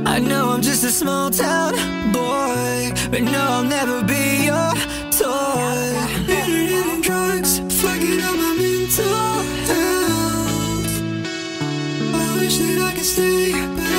I know I'm just a small town boy, but no, I'll never be your toy. Internet and drugs, fucking up my mental health. I wish that I could stay, but